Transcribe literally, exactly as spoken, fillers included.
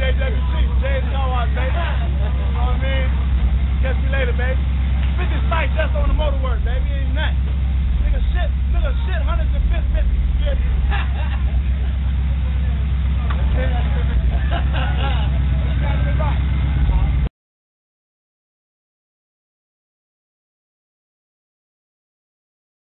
J W C, Jay's Car Wash, baby. You know what I mean? Catch me later, baby. fifty spikes just on the motor work, baby. Ain't nothing.